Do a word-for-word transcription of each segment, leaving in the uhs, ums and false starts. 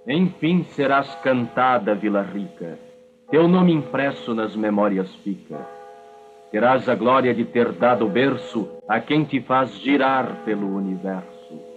Enfim serás cantada, Vila Rica. Teu nome impresso nas memórias fica. Terás a glória de ter dado berço a quem te faz girar pelo universo.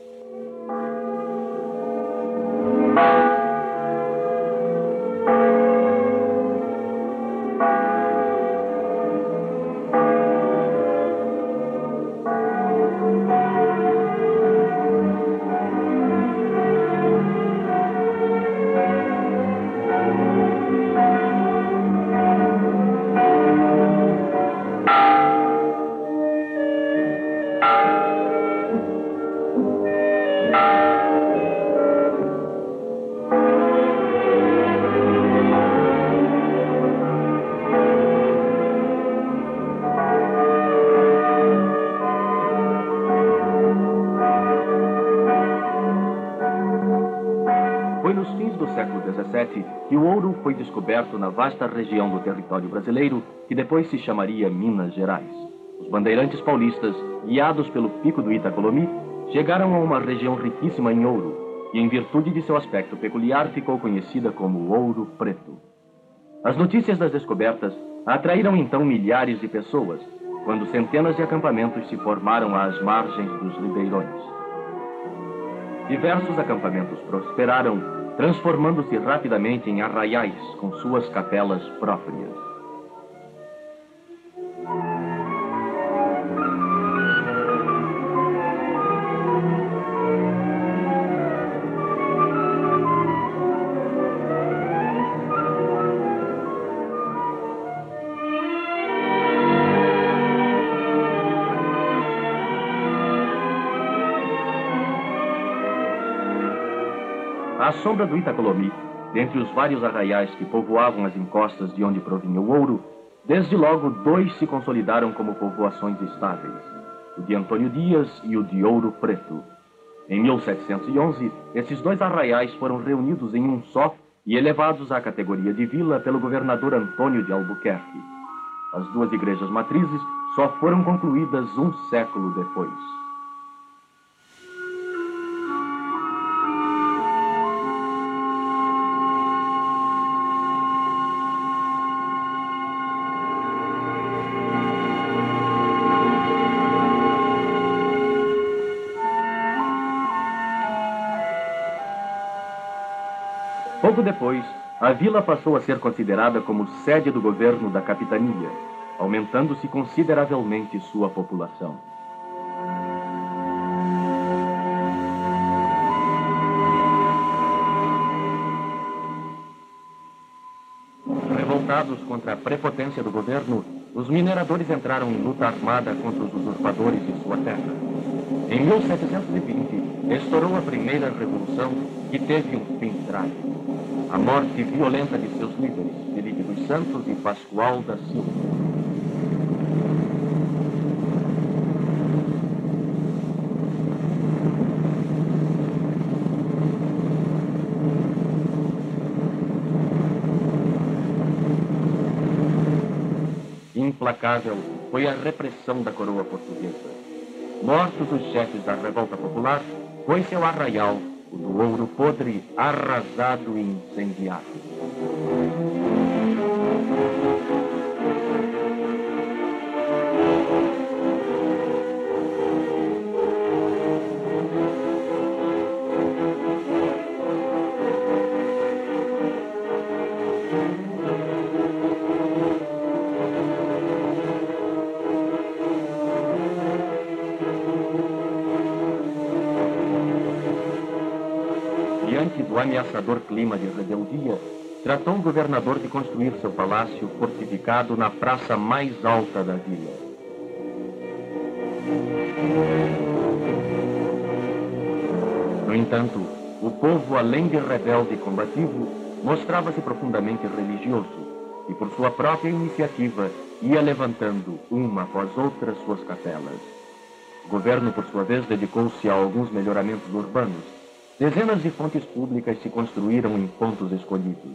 Foi nos fins do século dezessete que o ouro foi descoberto na vasta região do território brasileiro, que depois se chamaria Minas Gerais. Os bandeirantes paulistas, guiados pelo pico do Itacolomi, chegaram a uma região riquíssima em ouro, e em virtude de seu aspecto peculiar ficou conhecida como Ouro Preto. As notícias das descobertas atraíram então milhares de pessoas, quando centenas de acampamentos se formaram às margens dos ribeirões. Diversos acampamentos prosperaram, transformando-se rapidamente em arraiais com suas capelas próprias. À sombra do Itacolomi, dentre os vários arraiais que povoavam as encostas de onde provinha o ouro, desde logo dois se consolidaram como povoações estáveis, o de Antônio Dias e o de Ouro Preto. Em mil setecentos e onze, esses dois arraiais foram reunidos em um só e elevados à categoria de vila pelo governador Antônio de Albuquerque. As duas igrejas matrizes só foram concluídas um século depois. Pouco depois, a vila passou a ser considerada como sede do governo da capitania, aumentando-se consideravelmente sua população. Revoltados contra a prepotência do governo, os mineradores entraram em luta armada contra os usurpadores de sua terra. Em mil setecentos e vinte, estourou a primeira revolução, que teve um fim trágico: a morte violenta de seus líderes, Felipe dos Santos e Pascoal da Silva. Implacável foi a repressão da coroa portuguesa. Mortos os chefes da revolta popular, foi seu arraial, o do Ouro Podre, arrasado e incendiado. Diante do ameaçador clima de rebeldia, tratou o governador de construir seu palácio fortificado na praça mais alta da vila. No entanto, o povo, além de rebelde e combativo, mostrava-se profundamente religioso e, por sua própria iniciativa, ia levantando, uma após outra, suas capelas. O governo, por sua vez, dedicou-se a alguns melhoramentos urbanos. Dezenas de fontes públicas se construíram em pontos escolhidos.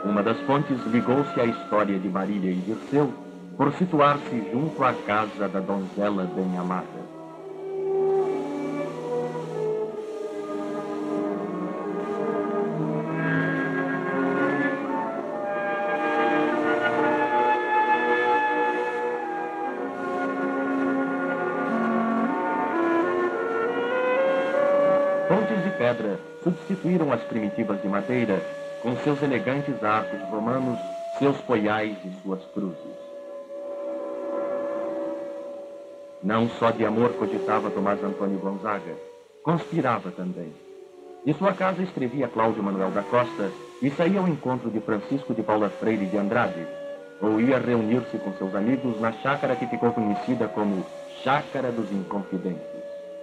Uma das fontes ligou-se à história de Marília e Dirceu por situar-se junto à casa da donzela bem-amada. Pontes de pedra substituíram as primitivas de madeira com seus elegantes arcos romanos, seus poiais e suas cruzes. Não só de amor cogitava Tomás Antônio Gonzaga, conspirava também. De sua casa escrevia Cláudio Manuel da Costa e saía ao encontro de Francisco de Paula Freire de Andrade, ou ia reunir-se com seus amigos na chácara que ficou conhecida como Chácara dos Inconfidentes.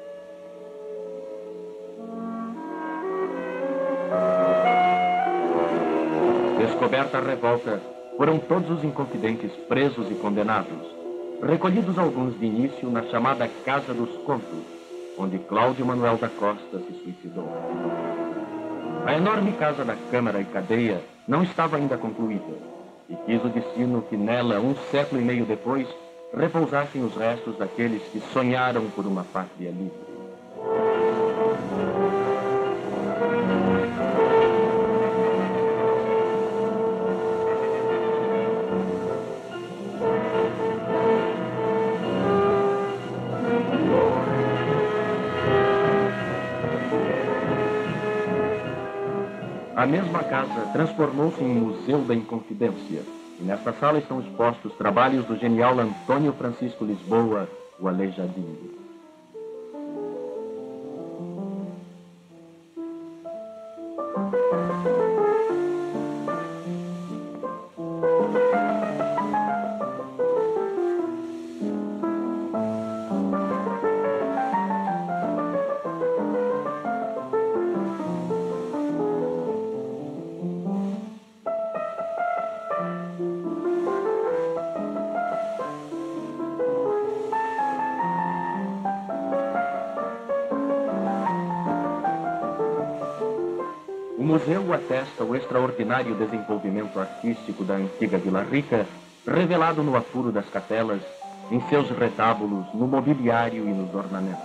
Descoberta a revolta, foram todos os inconfidentes presos e condenados, recolhidos alguns de início na chamada Casa dos Contos, onde Cláudio Manuel da Costa se suicidou. A enorme casa da Câmara e Cadeia não estava ainda concluída, e quis o destino que nela, um século e meio depois, repousassem os restos daqueles que sonharam por uma pátria livre. A mesma casa transformou-se em Museu da Inconfidência, e nesta sala estão expostos trabalhos do genial Antônio Francisco Lisboa, o Aleijadinho. O museu atesta o extraordinário desenvolvimento artístico da antiga Vila Rica, revelado no apuro das capelas, em seus retábulos, no mobiliário e nos ornamentos.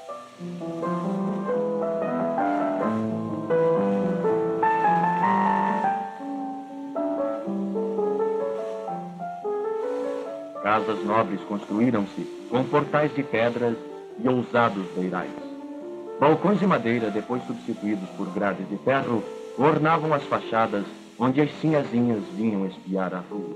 Casas nobres construíram-se com portais de pedras e ousados beirais. Balcões de madeira, depois substituídos por grades de ferro, ornavam as fachadas onde as sinhazinhas vinham espiar a rua.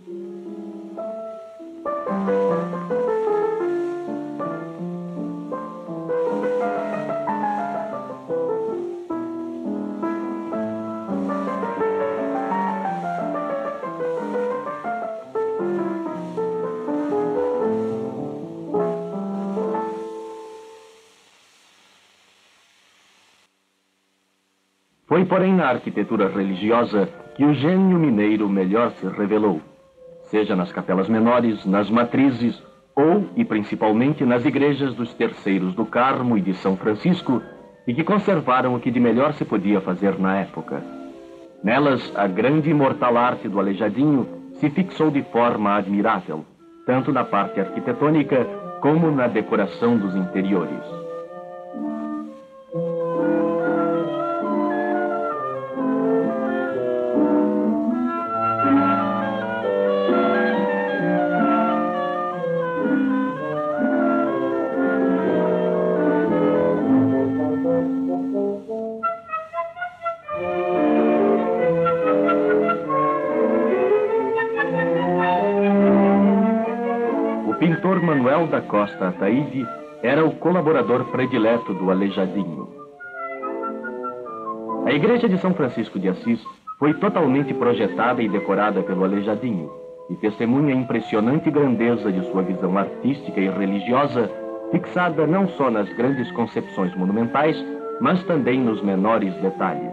Foi, porém, na arquitetura religiosa que o gênio mineiro melhor se revelou, seja nas capelas menores, nas matrizes ou, e principalmente, nas igrejas dos Terceiros do Carmo e de São Francisco, e que conservaram o que de melhor se podia fazer na época. Nelas, a grande e imortal arte do Aleijadinho se fixou de forma admirável, tanto na parte arquitetônica como na decoração dos interiores. O pintor Manuel da Costa Ataíde era o colaborador predileto do Aleijadinho. A igreja de São Francisco de Assis foi totalmente projetada e decorada pelo Aleijadinho, e testemunha a impressionante grandeza de sua visão artística e religiosa, fixada não só nas grandes concepções monumentais, mas também nos menores detalhes.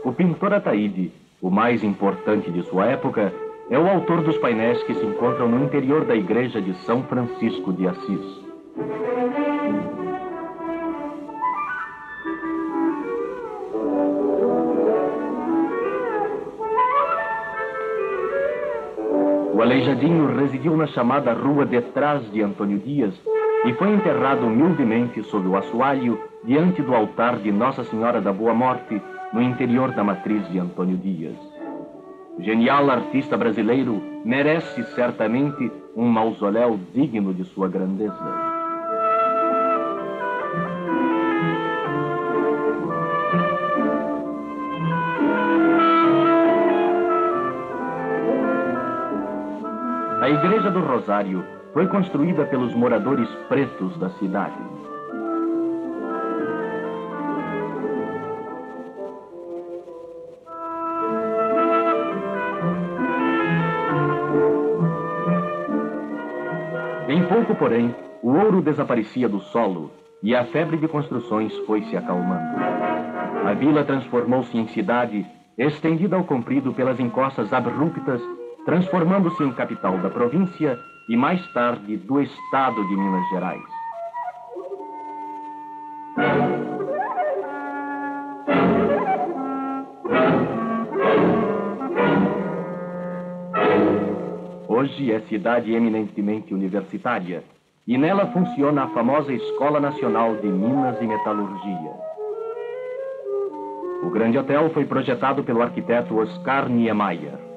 O pintor Ataíde, o mais importante de sua época, é o autor dos painéis que se encontram no interior da igreja de São Francisco de Assis. O Aleijadinho residiu na chamada rua detrás de Antônio Dias e foi enterrado humildemente sob o assoalho diante do altar de Nossa Senhora da Boa Morte, no interior da matriz de Antônio Dias. O genial artista brasileiro merece certamente um mausoléu digno de sua grandeza. A Igreja do Rosário foi construída pelos moradores pretos da cidade. Em pouco, porém, o ouro desaparecia do solo e a febre de construções foi se acalmando. A vila transformou-se em cidade, estendida ao comprido pelas encostas abruptas, transformando-se em capital da província e mais tarde do estado de Minas Gerais. Hoje é cidade eminentemente universitária e nela funciona a famosa Escola Nacional de Minas e Metalurgia. O grande hotel foi projetado pelo arquiteto Oscar Niemeyer.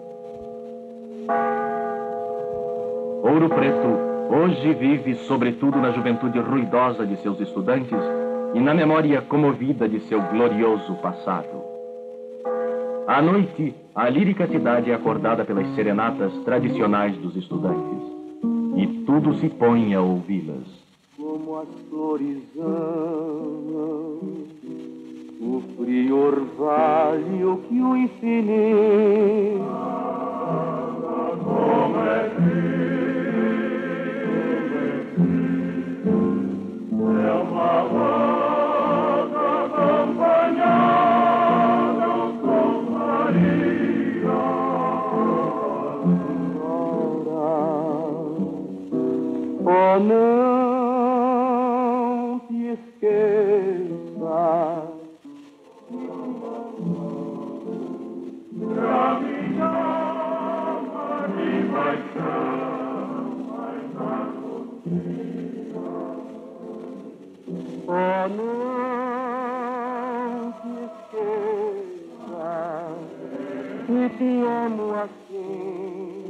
Ouro Preto hoje vive sobretudo na juventude ruidosa de seus estudantes e na memória comovida de seu glorioso passado. À noite, a lírica cidade é acordada pelas serenatas tradicionais dos estudantes e tudo se põe a ouvi-las. Como as flores amam o frio orvalho que o infinito como é é uma rosa acompanhada com Maria. Oh, não te esqueças da minha alma de paixão, mas a oh, não te esqueças que te amo assim.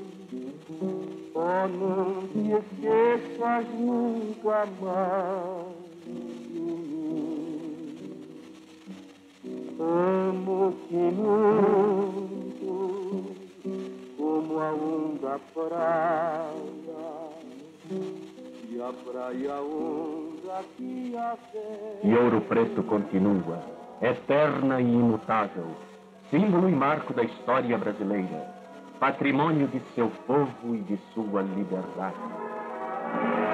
Oh, não te esqueças nunca mais de mim. Amo-te muito como a onda praia e a praia onda que a vê. E Ouro Preto continua, eterna e imutável, símbolo e marco da história brasileira, patrimônio de seu povo e de sua liberdade.